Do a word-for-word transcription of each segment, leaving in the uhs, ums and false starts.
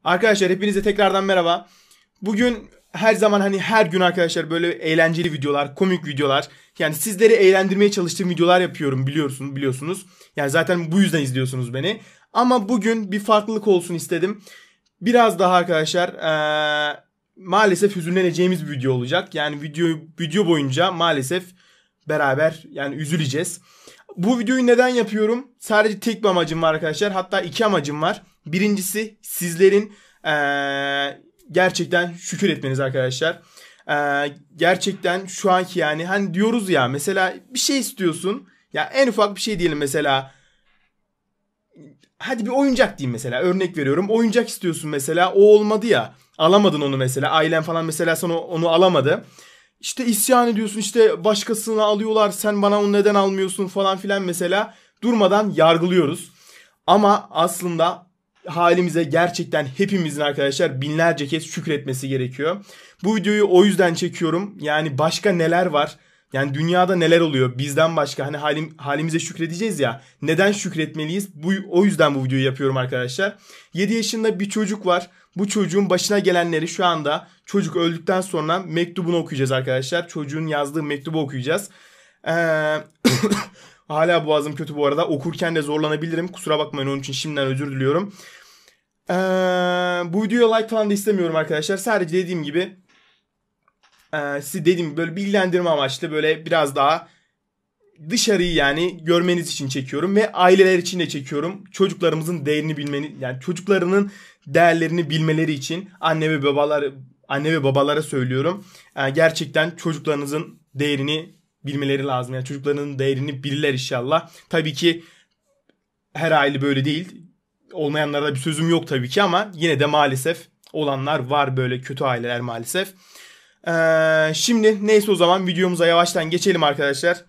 Arkadaşlar hepinize tekrardan merhaba. Bugün her zaman hani her gün arkadaşlar böyle eğlenceli videolar, komik videolar. Yani sizleri eğlendirmeye çalıştığım videolar yapıyorum biliyorsunuz, biliyorsunuz. Yani zaten bu yüzden izliyorsunuz beni. Ama bugün bir farklılık olsun istedim. Biraz daha arkadaşlar ee, maalesef hüzünleneceğimiz bir video olacak. Yani video video boyunca maalesef beraber yani üzüleceğiz. Bu videoyu neden yapıyorum? Sadece tek bir amacım var arkadaşlar. Hatta iki amacım var. Birincisi sizlerin ee, gerçekten şükür etmeniz arkadaşlar. Ee, gerçekten şu anki yani hani diyoruz ya mesela bir şey istiyorsun. Ya en ufak bir şey diyelim mesela. Hadi bir oyuncak diyeyim mesela, örnek veriyorum. Oyuncak istiyorsun mesela, o olmadı ya. Alamadın onu mesela. Ailen falan mesela sana onu alamadı. İşte isyan ediyorsun, işte başkasına alıyorlar, sen bana onu neden almıyorsun falan filan mesela. Durmadan yargılıyoruz. Ama aslında halimize gerçekten hepimizin arkadaşlar binlerce kez şükretmesi gerekiyor. Bu videoyu o yüzden çekiyorum. Yani başka neler var? Yani dünyada neler oluyor bizden başka, hani halim, halimize şükredeceğiz ya. Neden şükretmeliyiz? Bu, o yüzden bu videoyu yapıyorum arkadaşlar. yedi yaşında bir çocuk var. Bu çocuğun başına gelenleri şu anda çocuk öldükten sonra mektubunu okuyacağız arkadaşlar. Çocuğun yazdığı mektubu okuyacağız. Eee... Hala boğazım kötü bu arada. Okurken de zorlanabilirim. Kusura bakmayın, onun için şimdiden özür diliyorum. Ee, bu videoya like falan da istemiyorum arkadaşlar. Sadece dediğim gibi e, size dediğim gibi böyle bilgilendirme amaçlı, böyle biraz daha dışarıyı yani görmeniz için çekiyorum. Ve aileler için de çekiyorum. Çocuklarımızın değerini bilmeni, yani çocuklarının değerlerini bilmeleri için anne ve babalar anne ve babalara söylüyorum. Ee, gerçekten çocuklarınızın değerini bilmeleri lazım. Yani çocuklarının değerini bilirler inşallah. Tabii ki her aile böyle değil. Olmayanlara da bir sözüm yok tabii ki, ama yine de maalesef olanlar var, böyle kötü aileler maalesef. Ee, şimdi neyse, o zaman videomuza yavaştan geçelim arkadaşlar.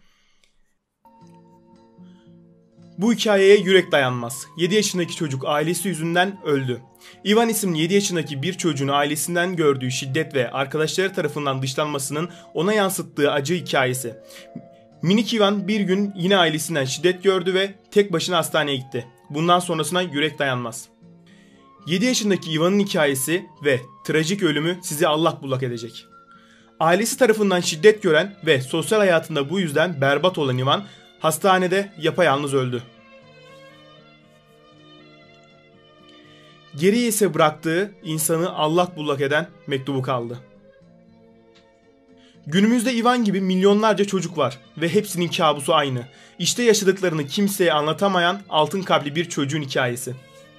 Bu hikayeye yürek dayanmaz. yedi yaşındaki çocuk ailesi yüzünden öldü. Ivan isimli yedi yaşındaki bir çocuğun ailesinden gördüğü şiddet ve arkadaşları tarafından dışlanmasının ona yansıttığı acı hikayesi. Minik Ivan bir gün yine ailesinden şiddet gördü ve tek başına hastaneye gitti. Bundan sonrasına yürek dayanmaz. yedi yaşındaki Ivan'ın hikayesi ve trajik ölümü sizi allak bullak edecek. Ailesi tarafından şiddet gören ve sosyal hayatında bu yüzden berbat olan Ivan hastanede yapayalnız öldü. Geriye ise bıraktığı insanı allak bullak eden mektubu kaldı. Günümüzde Ivan gibi milyonlarca çocuk var ve hepsinin kabusu aynı. İşte yaşadıklarını kimseye anlatamayan altın kalpli bir çocuğun hikayesi.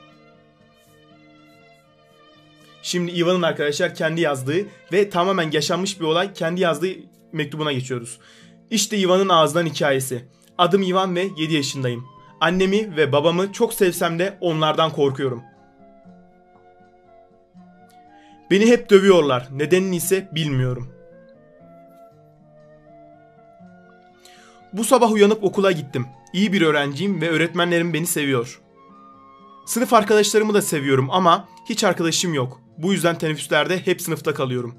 Şimdi Ivan'ın arkadaşlar kendi yazdığı ve tamamen yaşanmış bir olay, kendi yazdığı mektubuna geçiyoruz. İşte Ivan'ın ağzından hikayesi. Adım Ivan ve yedi yaşındayım. Annemi ve babamı çok sevsem de onlardan korkuyorum. Beni hep dövüyorlar. Nedenini ise bilmiyorum. Bu sabah uyanıp okula gittim. İyi bir öğrenciyim ve öğretmenlerim beni seviyor. Sınıf arkadaşlarımı da seviyorum ama hiç arkadaşım yok. Bu yüzden teneffüslerde hep sınıfta kalıyorum.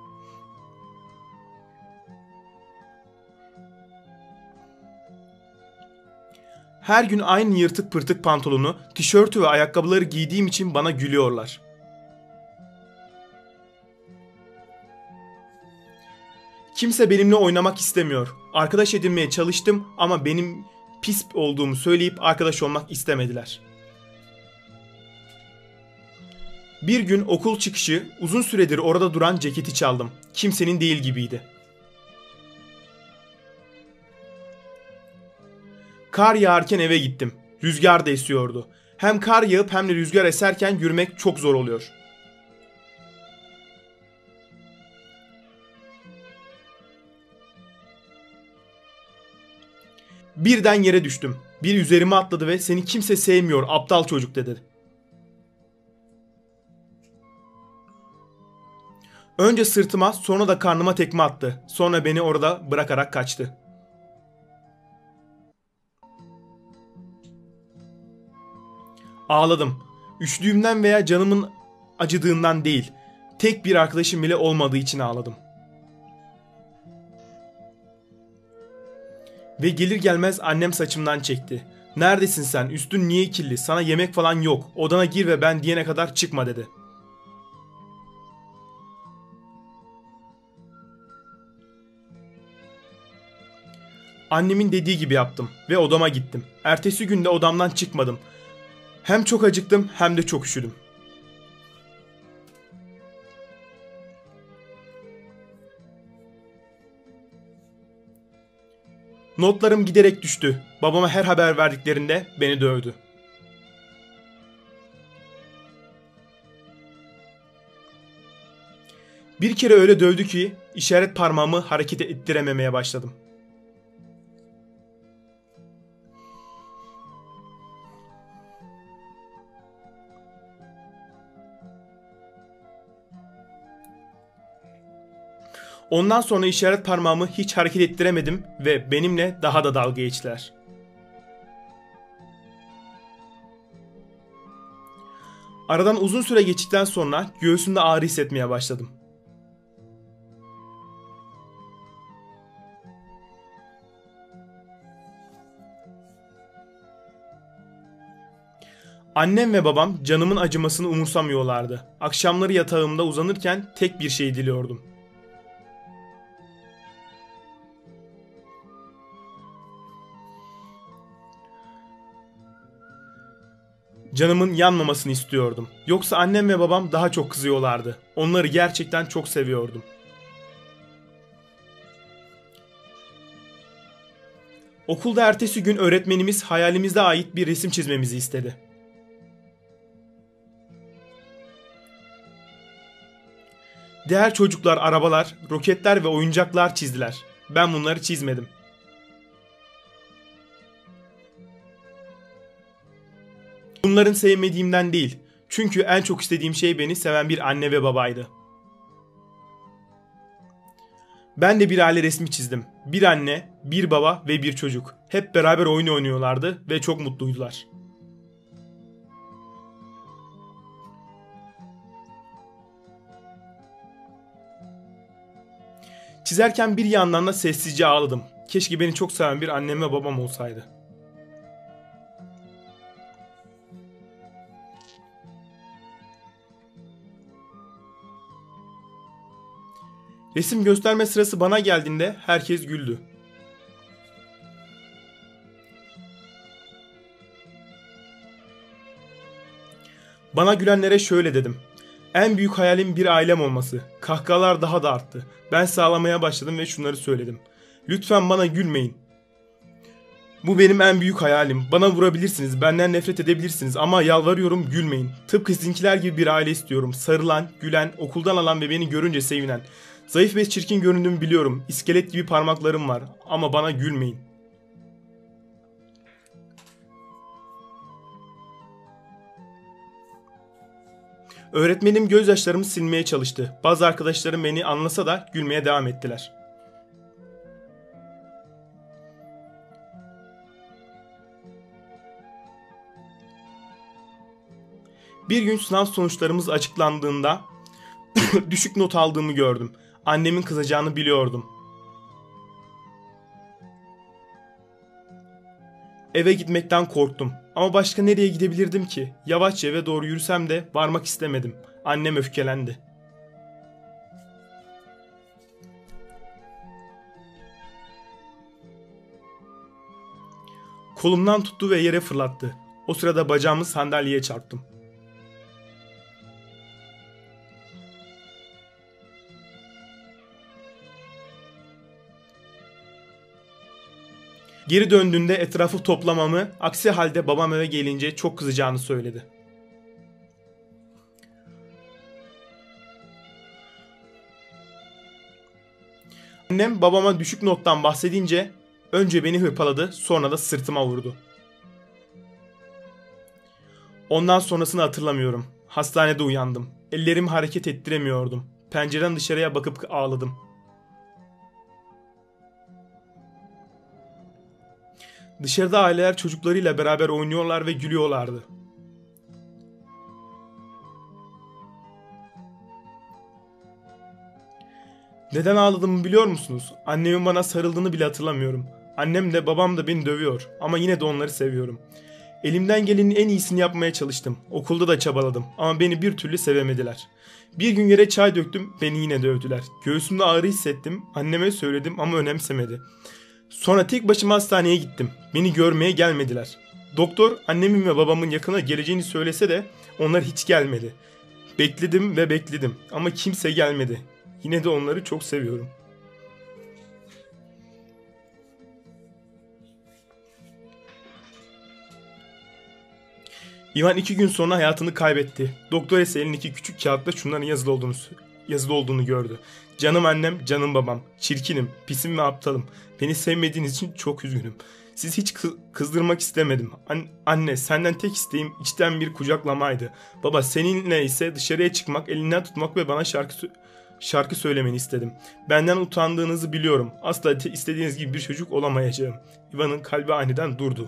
Her gün aynı yırtık pırtık pantolonu, tişörtü ve ayakkabıları giydiğim için bana gülüyorlar. Kimse benimle oynamak istemiyor. Arkadaş edinmeye çalıştım ama benim pis olduğumu söyleyip arkadaş olmak istemediler. Bir gün okul çıkışı uzun süredir orada duran ceketi çaldım. Kimsenin değil gibiydi. Kar yağarken eve gittim. Rüzgar da esiyordu. Hem kar yağıp hem de rüzgar eserken yürümek çok zor oluyor. Birden yere düştüm. Biri üzerime atladı ve "Seni kimse sevmiyor, aptal çocuk" dedi. Önce sırtıma, sonra da karnıma tekme attı. Sonra beni orada bırakarak kaçtı. Ağladım. Üşüdüğümden veya canımın acıdığından değil. Tek bir arkadaşım bile olmadığı için ağladım. Ve gelir gelmez annem saçımdan çekti. "Neredesin sen? Üstün niye kirli? Sana yemek falan yok. Odana gir ve ben diyene kadar çıkma" dedi. Annemin dediği gibi yaptım ve odama gittim. Ertesi günde odamdan çıkmadım. Hem çok acıktım hem de çok üşüdüm. Notlarım giderek düştü. Babama her haber verdiklerinde beni dövdü. Bir kere öyle dövdü ki işaret parmağımı hareket ettirememeye başladım. Ondan sonra işaret parmağımı hiç hareket ettiremedim ve benimle daha da dalga geçtiler. Aradan uzun süre geçtikten sonra göğsümde ağrı hissetmeye başladım. Annem ve babam canımın acımasını umursamıyorlardı. Akşamları yatağımda uzanırken tek bir şey diliyordum. Canımın yanmamasını istiyordum. Yoksa annem ve babam daha çok kızıyorlardı. Onları gerçekten çok seviyordum. Okulda ertesi gün öğretmenimiz hayalimize ait bir resim çizmemizi istedi. Diğer çocuklar arabalar, roketler ve oyuncaklar çizdiler. Ben bunları çizmedim. Bunların sevmediğimden değil. Çünkü en çok istediğim şey beni seven bir anne ve babaydı. Ben de bir aile resmi çizdim. Bir anne, bir baba ve bir çocuk. Hep beraber oyun oynuyorlardı ve çok mutluydular. Çizerken bir yandan da sessizce ağladım. Keşke beni çok seven bir annem ve babam olsaydı. Resim gösterme sırası bana geldiğinde herkes güldü. Bana gülenlere şöyle dedim. En büyük hayalim bir ailem olması. Kahkahalar daha da arttı. Ben sağlamaya başladım ve şunları söyledim. Lütfen bana gülmeyin. Bu benim en büyük hayalim. Bana vurabilirsiniz, benden nefret edebilirsiniz ama yalvarıyorum gülmeyin. Tıpkı sizinkiler gibi bir aile istiyorum. Sarılan, gülen, okuldan alan ve beni görünce sevinen. Zayıf ve çirkin göründüğümü biliyorum. İskelet gibi parmaklarım var ama bana gülmeyin. Öğretmenim gözyaşlarımı silmeye çalıştı. Bazı arkadaşlarım beni anlasa da gülmeye devam ettiler. Bir gün sınav sonuçlarımız açıklandığında düşük not aldığımı gördüm. Annemin kızacağını biliyordum. Eve gitmekten korktum. Ama başka nereye gidebilirdim ki? Yavaşça eve doğru yürüsem de varmak istemedim. Annem öfkelendi. Kolumdan tuttu ve yere fırlattı. O sırada bacağımı sandalyeye çarptım. Geri döndüğünde etrafı toplamamı, aksi halde babam eve gelince çok kızacağını söyledi. Annem babama düşük nottan bahsedince önce beni hırpaladı, sonra da sırtıma vurdu. Ondan sonrasını hatırlamıyorum. Hastanede uyandım. Ellerimi hareket ettiremiyordum. Pencereden dışarıya bakıp ağladım. Dışarıda aileler çocuklarıyla beraber oynuyorlar ve gülüyorlardı. Neden ağladığımı biliyor musunuz? Annemin bana sarıldığını bile hatırlamıyorum. Annem de babam da beni dövüyor ama yine de onları seviyorum. Elimden gelenin en iyisini yapmaya çalıştım. Okulda da çabaladım ama beni bir türlü sevemediler. Bir gün yere çay döktüm, beni yine dövdüler. Göğsümde ağrı hissettim, anneme söyledim ama önemsemedi. Sonra tek başıma hastaneye gittim. Beni görmeye gelmediler. Doktor annemin ve babamın yakına geleceğini söylese de onlar hiç gelmedi. Bekledim ve bekledim ama kimse gelmedi. Yine de onları çok seviyorum. Ivan iki gün sonra hayatını kaybetti. Doktor ise elindeki küçük kağıtta şunların yazılı olduğunu, yazılı olduğunu gördü. Canım annem, canım babam. Çirkinim, pisim ve aptalım. Beni sevmediğiniz için çok üzgünüm. Sizi hiç kızdırmak istemedim. An- anne, senden tek isteğim içten bir kucaklamaydı. Baba, seninle ise dışarıya çıkmak, elinden tutmak ve bana şarkı şarkı söylemeni istedim. Benden utandığınızı biliyorum. Asla istediğiniz gibi bir çocuk olamayacağım. Ivan'ın kalbi aniden durdu.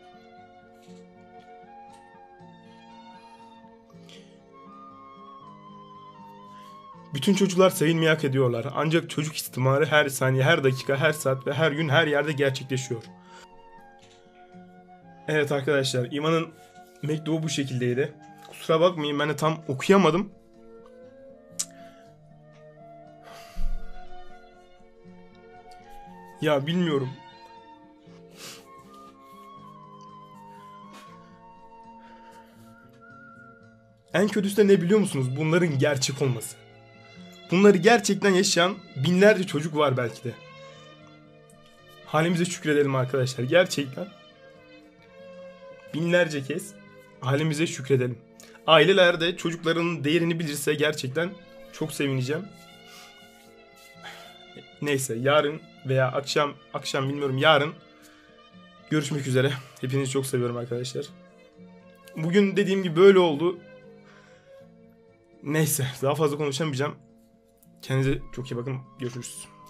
Bütün çocuklar sevilmeyi hak ediyorlar. Ancak çocuk istismarı her saniye, her dakika, her saat ve her gün her yerde gerçekleşiyor. Evet arkadaşlar, Ivan'ın mektubu bu şekildeydi. Kusura bakmayın, ben de tam okuyamadım. Ya bilmiyorum. En kötüsü de ne biliyor musunuz? Bunların gerçek olması. Bunları gerçekten yaşayan binlerce çocuk var belki de. Halimize şükredelim arkadaşlar. Gerçekten binlerce kez halimize şükredelim. Aileler de çocuklarının değerini bilirse gerçekten çok sevineceğim. Neyse, yarın veya akşam akşam bilmiyorum, yarın görüşmek üzere. Hepinizi çok seviyorum arkadaşlar. Bugün dediğim gibi böyle oldu. Neyse, daha fazla konuşamayacağım. Kendinize çok iyi bakın. Görüşürüz.